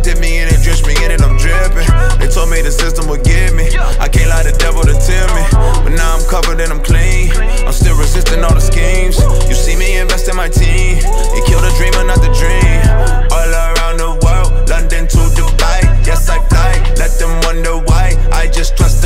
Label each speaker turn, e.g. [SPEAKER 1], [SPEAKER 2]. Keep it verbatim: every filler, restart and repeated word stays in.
[SPEAKER 1] dip me in it, drench me in it, I'm dripping. They told me the system would get me. I can't lie, the devil to tempt me. But now I'm covered and I'm clean. I'm still resisting all the schemes. You see me invest in my team. You kill the dreamer, not the dream. All around the world, London to Dubai. Yes, I fly, let them wonder why. I just trust